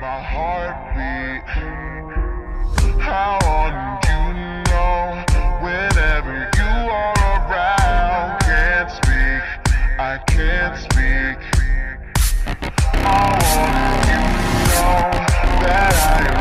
my heartbeat. I want you to know whenever you are around. Can't speak, I can't speak. I want you to know that I